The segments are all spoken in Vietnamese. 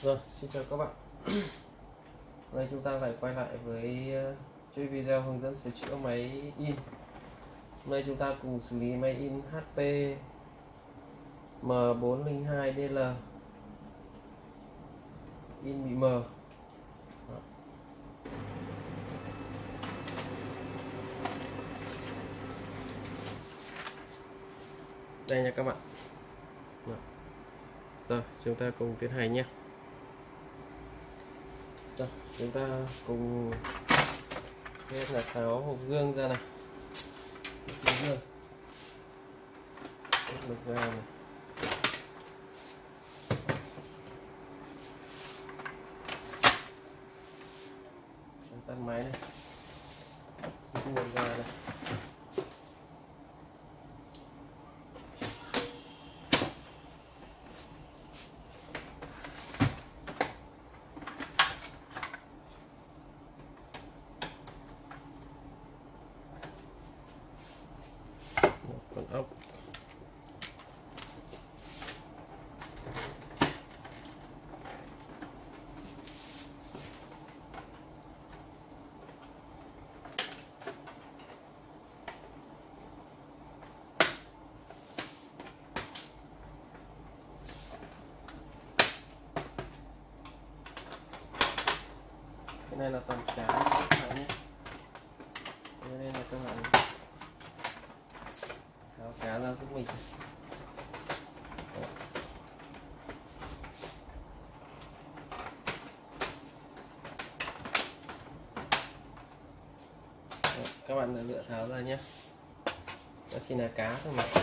Rồi, xin chào các bạn. Hôm nay chúng ta lại quay lại với chuỗi video hướng dẫn sửa chữa máy in. Hôm nay chúng ta cùng xử lý máy in HP M402DL in bị mờ. Đó. Đây nha các bạn. Đó. Rồi, chúng ta cùng tiến hành nhé. Rồi, chúng ta cùng hết là tháo hộp gương ra này. Gương được ra này. Tắt máy này, nguồn ra này. Một con ốc. Cái này là toàn cá các bạn nhé. Đây là các bạn tháo cá ra giúp mình. Đó. Đó, các bạn lựa tháo ra nhé. Đó chỉ là cá thôi mà.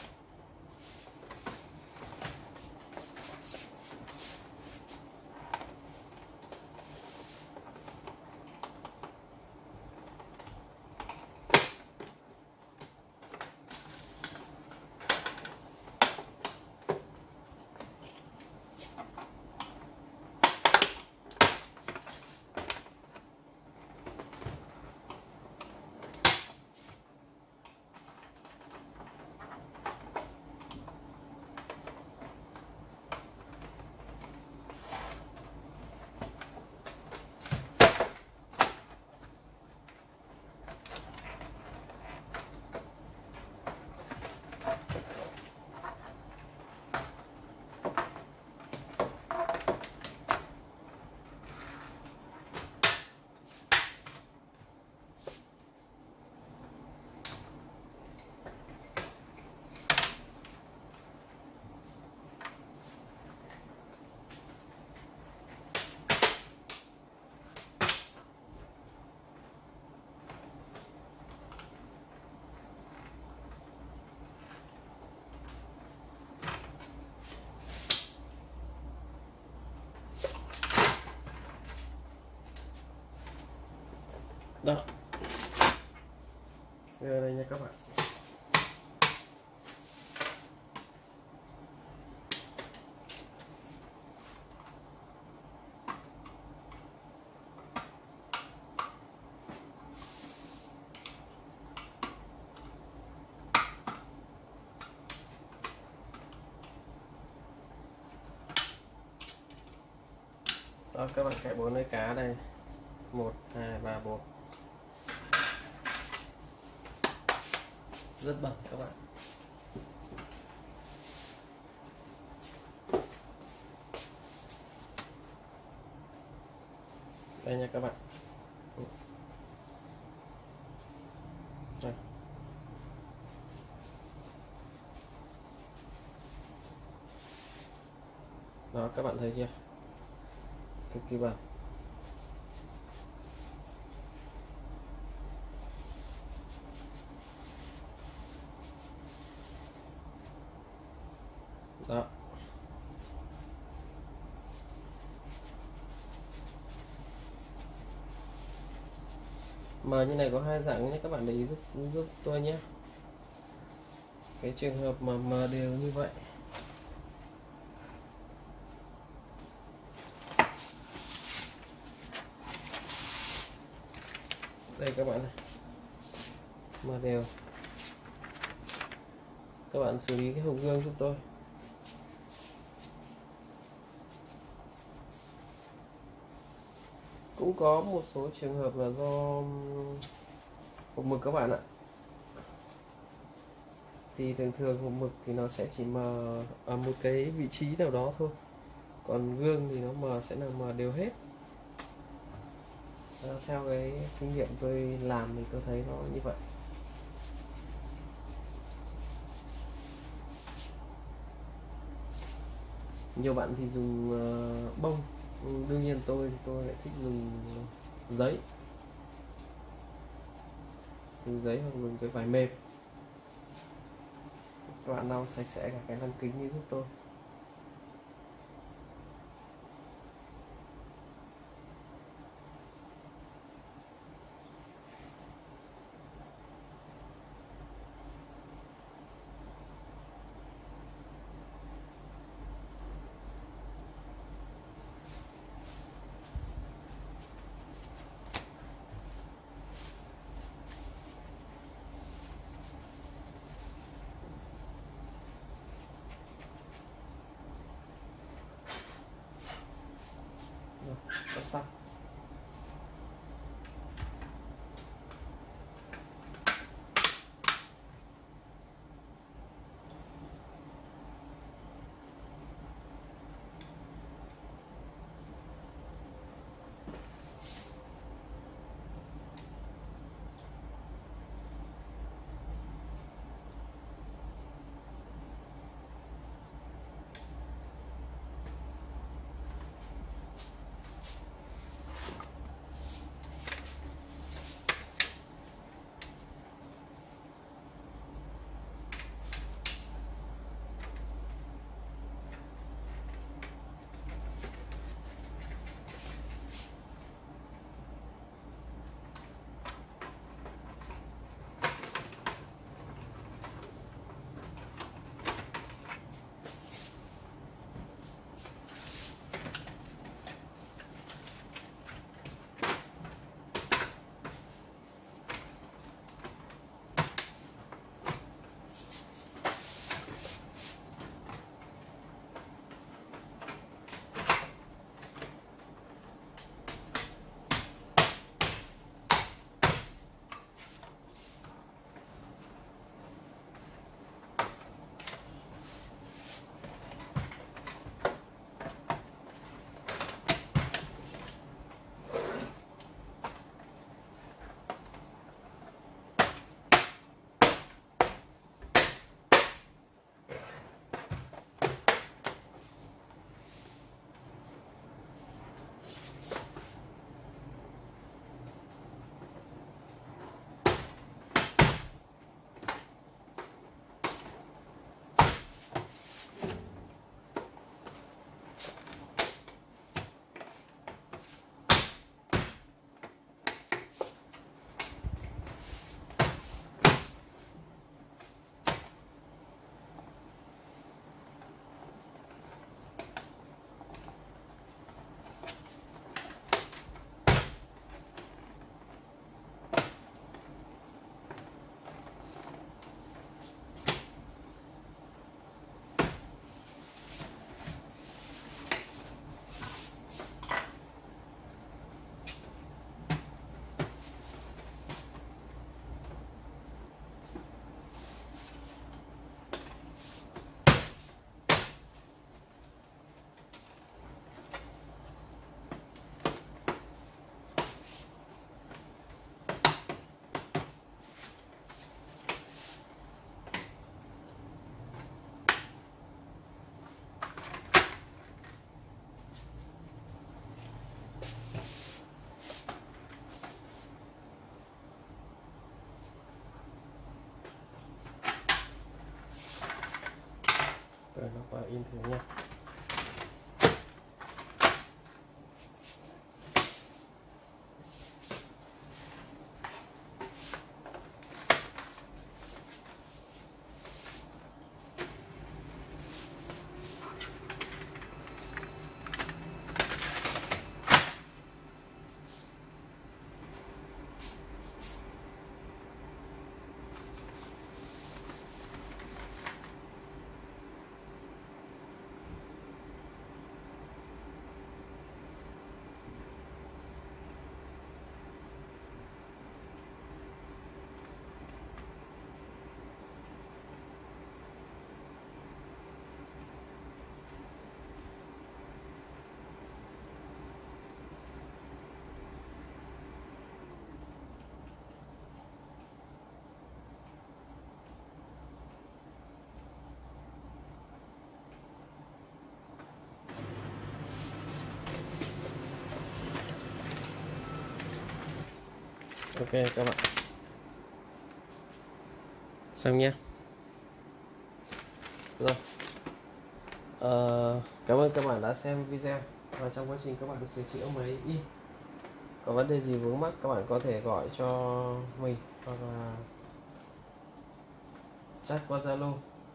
Đó. Về đây nha các bạn. Đó, các bạn cạy 4 lưỡi cá đây. 1 2 3 4. Rất bẩn các bạn. Đây nha các bạn. Đây. Đó, các bạn thấy chưa? Cực kỳ bẩn. Đó. Mờ như này có hai dạng nhé, các bạn để ý giúp tôi nhé. Cái trường hợp mà mờ đều như vậy, đây các bạn này, mờ đều, các bạn xử lý cái hộp gương giúp tôi. Cũng có một số trường hợp là do hộp mực các bạn ạ. Thì thường thường hộp mực thì nó sẽ chỉ mờ ở một cái vị trí nào đó thôi, còn gương thì nó mờ sẽ là mờ đều hết. Theo cái kinh nghiệm tôi làm thì tôi thấy nó như vậy. Nhiều bạn thì dùng bông, đương nhiên tôi lại thích dùng giấy, hoặc dùng cái vải mềm. Các bạn lau sạch sẽ cả cái lăng kính như giúp tôi. Rồi, đã xong. Rồi nó vào in thử nha. Ok các bạn, xong nhé. Rồi, cảm ơn các bạn đã xem video, và trong quá trình các bạn được sửa chữa máy in, có vấn đề gì vướng mắc các bạn có thể gọi cho mình hoặc là chat qua Zalo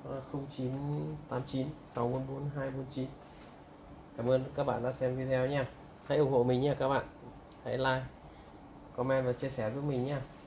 0989 644 249. Cảm ơn các bạn đã xem video nha. Hãy ủng hộ mình nha các bạn. Hãy like, comment và chia sẻ giúp mình nha.